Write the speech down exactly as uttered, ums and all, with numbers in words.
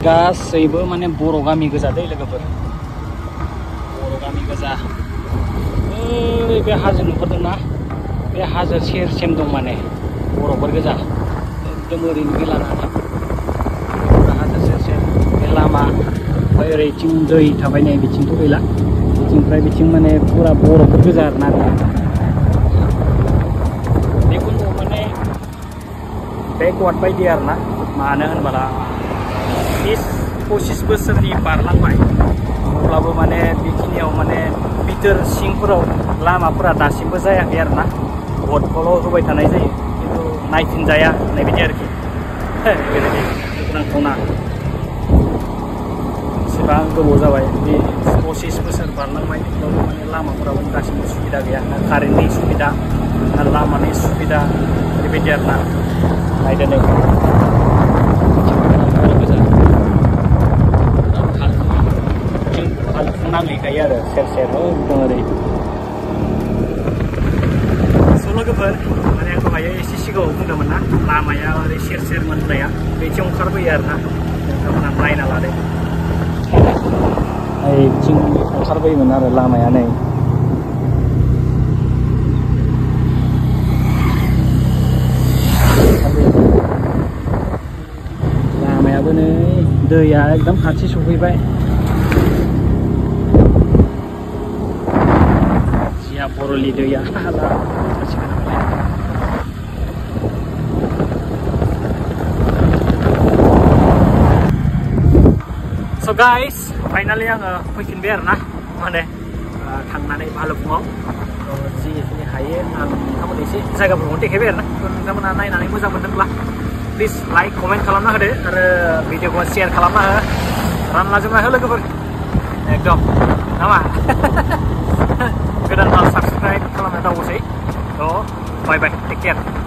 गासैबो माने बर' गामि गोजा दै लोगोफोर बर' गामि गोजा ओइ बे हाजो नुहुरदोंना बे हाजो सेरसिम दं माने बर'फोर गोजा एकदम ओरैनो गैलानानै हाजो सेर सेर बे लामा ओमफ्राय ओरैथिं दै थाबाय नै बिथिंथ' गैला बिथिंनिफ्राय बिथिं माने फुरा बर'फोर गोजा आरोना बेखौनो माने बेकवार्ड बायदि आरोना मानो होनबोला बिस पसिस बोसोरनि बारलांबाय अब्लाबो माने बेखिनियाव माने बिथोर सिंफोराव लामाफोरा दासिमबो जायाखै आरोना भटखौल' होबाय थानाय जायो खिन्थु नायफिनजाया होननाय बायदि आरोखि बेबायदि नांथावना एसेबां गोबाव जाबाय बे पसिस बोसोर बारलांबाय अब्लाबो माने लामाफोराबो दासिमबो सुबिदा गैया ना कारेन्टनि सुबिदा ना लामानि सुबिदा बेबायदि आरोना नायदो नै नांहैखायो आरो सेर सेर एकदम ओरै स' लोगोफोर माने आं दहायो एसे सिगाङाव बुंदोंमोन ना लामाया ओरै सेर सेर मोननाया बेथिं ओंखारबोयो आरोना नोंथांमोना नायना लादो ओइथिं ओंखारबोयोमोन आरो लामाया नै लामायाबो नै दैया एकदम खाथि सफैबाय बर'लि दैया स' गाइस फाइनालि आङो फैफिनबाय आरोना माने थांनानै भालुकपुङाव जि हायो आं नोंथांमोन एसे जायगाफोरखौ देखायबाय आरोना नोंथांमोना नायनानै मोजां मोनदोंब्ला प्लिज लाइक कमेन्ट खालामना होदो आरो भिडिअखौ शेयार खालामना हो रानलाजोबना हो लोगोफोर एकदम नामा गोदान साबस्क्राइब खालामना दावसै थ' बाय बाय टेक केयार